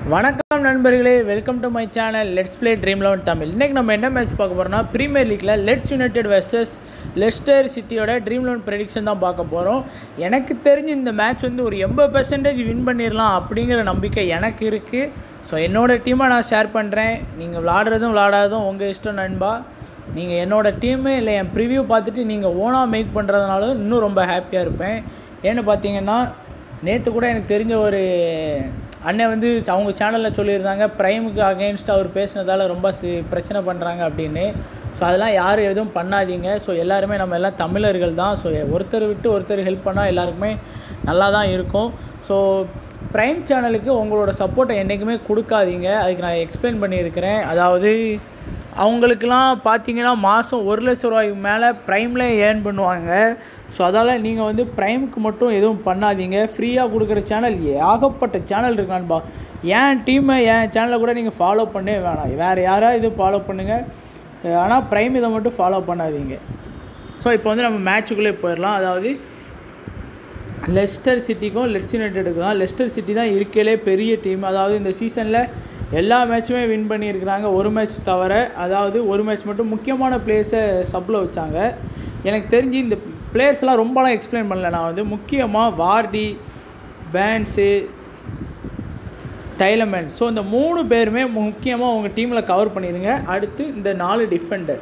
வணக்கம் நண்பர்களே, welcome to my channel let's play ட்ரீம்11 Tamil. இன்றைக்கி நம்ம என்ன மேட்ச் பார்க்க போகிறோம்னா, ப்ரீமியர் லீக்கில் லெட்ஸ் யுனைடெட் வெர்சஸ் லெஸ்டர் சிட்டியோட ட்ரீம்11 ப்ரெடிக்ஷன் தான் பார்க்க போகிறோம். எனக்கு தெரிஞ்சு இந்த மேட்ச் வந்து ஒரு 80% வின் பண்ணிடலாம் அப்படிங்கிற நம்பிக்கை எனக்கு இருக்குது. ஸோ என்னோடய டீமை நான் ஷேர் பண்ணுறேன். நீங்கள் விளாடுறதும் விளாடாததும் உங்கள் இஷ்டம் நண்பா. நீங்கள் என்னோடய டீமு இல்லை என் ப்ரிவியூ பார்த்துட்டு நீங்கள் ஓனாக மேக் பண்ணுறதுனால இன்னும் ரொம்ப ஹாப்பியாக இருப்பேன். ஏன்னு பார்த்தீங்கன்னா, நேற்று கூட எனக்கு தெரிஞ்ச ஒரு அண்ணன் வந்து அவங்க சேனலில் சொல்லியிருந்தாங்க, ப்ரைமுக்கு அகெயின்ஸ்டாக அவர் பேசினதால் ரொம்ப பிரச்சனை பண்ணுறாங்க அப்படின்னு. ஸோ அதெல்லாம் யாரும் எதுவும் பண்ணாதீங்க. ஸோ எல்லாருமே நம்ம எல்லாம் தமிழர்கள் தான். ஸோ ஒருத்தர் விட்டு ஒருத்தர் ஹெல்ப் பண்ணால் எல்லாருக்குமே நல்லா தான் இருக்கும். ஸோ ப்ரைம் சேனலுக்கு உங்களோட சப்போர்ட்டை என்றைக்குமே கொடுக்காதீங்க. அதுக்கு நான் எக்ஸ்பிளைன் பண்ணியிருக்கிறேன். அதாவது அவங்களுக்கெல்லாம் பார்த்தீங்கன்னா மாதம் 1 லட்ச ரூபாய்க்கு மேலே ப்ரைமில் ஏர்ன் பண்ணுவாங்க. ஸோ அதால் நீங்கள் வந்து ப்ரைமுக்கு மட்டும் எதுவும் பண்ணாதீங்க. ஃப்ரீயாக கொடுக்குற சேனல் ஏகப்பட்ட சேனல் இருக்கான்பா. என் டீமை என் சேனலை கூட நீங்கள் ஃபாலோ பண்ணவே வேணாம், வேறு யாராவது இது ஃபாலோ பண்ணுங்கள். ஆனால் ப்ரைம் இதை மட்டும் ஃபாலோ பண்ணாதீங்க. ஸோ இப்போ வந்து நம்ம மேட்சுக்குள்ளே போயிடலாம். அதாவது லெஸ்டர் சிட்டிக்கும் லெட்ஸ் யுனைடெடுக்கும் தான். லெஸ்டர் சிட்டி தான் இருக்கையிலே பெரிய டீம். அதாவது இந்த சீசனில் எல்லா மேட்சுமே வின் பண்ணியிருக்கிறாங்க, ஒரு மேட்ச் தவிர. அதாவது ஒரு மேட்ச் மட்டும் முக்கியமான பிளேயர்ஸை சப்பில் வச்சாங்க. எனக்கு தெரிஞ்சு இந்த பிளேயர்ஸ்லாம் ரொம்பலாம் எக்ஸ்பிளைன் பண்ணல. நான் வந்து முக்கியமாக வார்டி, பேன்ஸு, டைலமெண்ட், ஸோ இந்த 3 பேருமே முக்கியமாக உங்கள் டீமில் கவர் பண்ணிடுங்க. அடுத்து இந்த 4 டிஃபெண்டர்.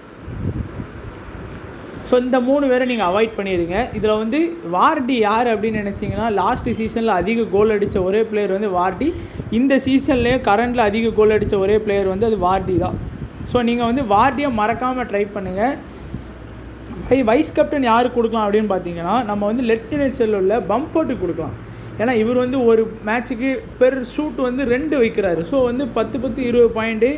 ஸோ இந்த 3 பேரை நீங்கள் அவாய்ட் பண்ணிடுங்க. இதில் வந்து வார்டி யார் அப்படின்னு நினச்சிங்கன்னா, லாஸ்ட் சீசனில் அதிக கோல் அடித்த ஒரே பிளேயர் வந்து வார்டி. இந்த சீசன்லேயே கரண்டில் அதிக கோல் அடித்த ஒரே பிளேயர் வந்து அது வார்டி தான். ஸோ நீங்கள் வந்து வார்டியை மறக்காமல் ட்ரை பண்ணுங்கள். வைஸ் கேப்டன் யாருக்கு கொடுக்கலாம் அப்படின்னு பார்த்தீங்கன்னா, நம்ம வந்து லெஃப்ட் யுனைடெட் உள்ள பம்ஃபோர்ட்டுக்கு கொடுக்கலாம். ஏன்னா இவர் வந்து ஒரு மேட்ச்சுக்கு பெர் ஷூட் வந்து 2 வைக்கிறாரு. ஸோ வந்து 10-20 பாயிண்ட்டு.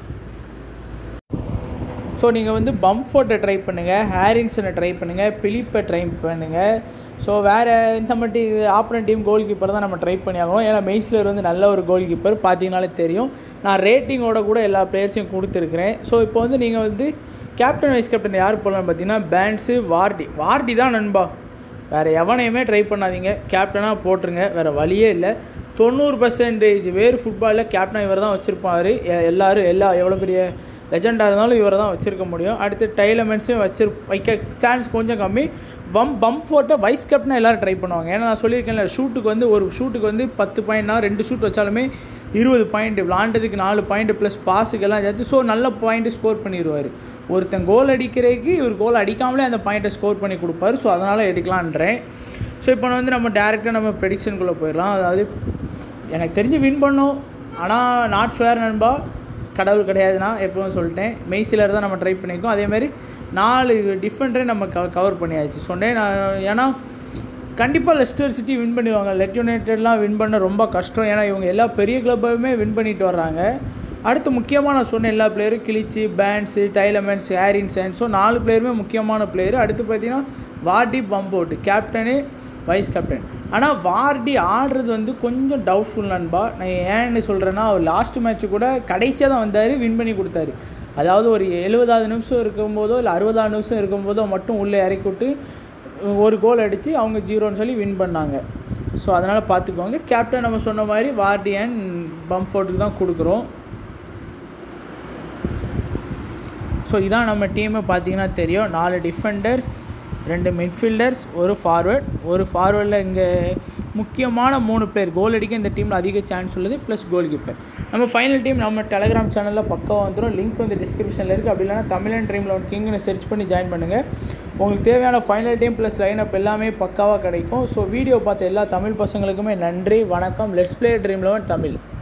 ஸோ நீங்கள் வந்து பம்ஃபோர்ட்டை ட்ரை பண்ணுங்கள், ஹாரின்சனை ட்ரை பண்ணுங்கள், பிலிப்பை ட்ரை பண்ணுங்கள். ஸோ வேறு இந்த மட்டும் இது ஆப்போனன்ட் டீம் கோல் கீப்பர் தான் நம்ம ட்ரை பண்ணி ஆகணும். ஏன்னா மெய்ஸ்லர் வந்து நல்ல ஒரு கோல் கீப்பர், பார்த்தீங்கனாலே தெரியும். நான் ரேட்டிங்கோட கூட எல்லா பிளேயர்ஸையும் கொடுத்துருக்குறேன். ஸோ இப்போ வந்து நீங்கள் வந்து கேப்டன் வைஸ் கேப்டன் யார் போடலான்னு பார்த்தீங்கன்னா, பேன்ஸு, வார்டி தான் நண்பா. வேறு எவனையுமே ட்ரை பண்ணாதீங்க, கேப்டனாக போட்டுருங்க. வேறு வழியே இல்லை. 90% வேறு ஃபுட்பாலில் கேப்டனாக இவர் தான் வச்சுருப்பார். எவ்வளோ பெரிய லெஜெண்டாக இருந்தாலும் இவரை தான் வச்சுருக்க முடியும். அடுத்து டைலமெண்ட்ஸையும் வைக்க சான்ஸ் கொஞ்சம் கம்மி. பம்ஃபோர்ட்டை வைஸ் கேப்டனாக எல்லோரும் ட்ரை பண்ணுவாங்க. ஏன்னா நான் சொல்லியிருக்கேன்ல, ஒரு ஷூட்டுக்கு வந்து 10 பாயிண்ட்னா 2 ஷூட் வச்சாலுமே 20 பாயிண்ட்டு, விளாண்டதுக்கு 4 பாயிண்ட்டு ப்ளஸ் பாஸுக்கெல்லாம் சேர்த்து. ஸோ நல்ல பாயிண்ட்டு ஸ்கோர் பண்ணிடுவார். ஒருத்தன் கோல் அடிக்கிறதுக்கு இவர் கோல் அடிக்காமலே அந்த பாயிண்ட்டை ஸ்கோர் பண்ணி கொடுப்பாரு. ஸோ அதனால் எடுக்கலான்றேன். ஸோ இப்போ வந்து நம்ம டேரெக்டாக நம்ம ப்ரெடிக்ஷனுக்குள்ளே போயிடலாம். அதாவது எனக்கு தெரிஞ்சு வின் பண்ணோம், ஆனால் நாட் ஷுவர் நண்பா. கடவுள் கிடையாதுன்னா எப்பவும் சொல்லிட்டேன். மெய்சிலர் தான் நம்ம ட்ரை பண்ணியிருக்கோம். அதேமாதிரி 4 டிஃபெண்டரே நம்ம கவர் பண்ணியாச்சு சொன்னேன் நான். ஏன்னா கண்டிப்பாக லெஸ்டர் சிட்டி வின் பண்ணிடுவாங்க. லெட் யுனைடெட்லாம் வின் பண்ண ரொம்ப கஷ்டம். ஏன்னா இவங்க எல்லா பெரிய கிளப்புமே வின் பண்ணிட்டு வர்றாங்க. அடுத்து முக்கியமாக நான் சொன்ன எல்லா பிளேயரும் கிளிச்சி, பேன்ஸு, டைலமெண்ட்ஸ், ஹாரின்சன். ஸோ 4 பிளேயருமே முக்கியமான பிளேயரு. அடுத்து பார்த்தீங்கன்னா Vardy, Bamford, captain, vice captain. ஆனால் வார்டி ஆடுறது வந்து கொஞ்சம் டவுட்ஃபுல் நண்பா. நான் ஏன்னு சொல்கிறேன்னா, அவர் லாஸ்ட் மேட்ச்சு கூட கடைசியாக தான் வந்தார், வின் பண்ணி கொடுத்தாரு. அதாவது ஒரு 70வது நிமிஷம் இருக்கும்போதோ இல்லை 60வது நிமிஷம் இருக்கும்போதோ மட்டும் உள்ளே இறக்கி விட்டு ஒரு கோல் அடித்து அவங்க 0ன்னு சொல்லி வின் பண்ணாங்க. ஸோ அதனால் பார்த்துக்கோங்க. கேப்டன் நம்ம சொன்ன மாதிரி வார்டி அண்ட் பம்ஃபோர்ட்டுக்கு தான் கொடுக்குறோம். ஸோ இதான் நம்ம டீமை பார்த்தீங்கன்னா தெரியும். 4 டிஃபெண்டர்ஸ், 2 மிட்ஃபீல்டர்ஸ், ஒரு ஃபார்வர்டில் இங்கே முக்கியமான 3 பேர் கோல் அடிக்க இந்த டீமில் அதிக சான்ஸ் உள்ளது, ப்ளஸ் கோல் கீப்பர். நம்ம ஃபைனல் டீம் நம்ம டெலகிராம் சேனலில் பக்காவாக வந்துடும். லிங்க் வந்து டிஸ்கிரிப்ஷனில் இருக்குது. அப்படி இல்லைனா தமிழன் ட்ரீம்11 கிங்னு சர்ச் பண்ணி ஜாயின் பண்ணுங்கள். உங்களுக்கு தேவையான ஃபைனல் டீம் ப்ளஸ் லைனப் எல்லாமே பக்காவாக கிடைக்கும். ஸோ வீடியோ பார்த்த எல்லா தமிழ் பசங்களுக்குமே நன்றி, வணக்கம். Let's play ட்ரீம்11 Tamil.